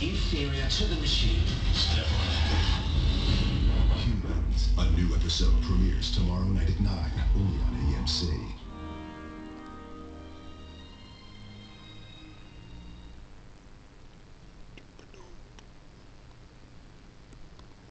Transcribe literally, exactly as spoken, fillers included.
inferior to the machine. Step on it. Humans. A new episode premieres tomorrow night at nine, only on A M C.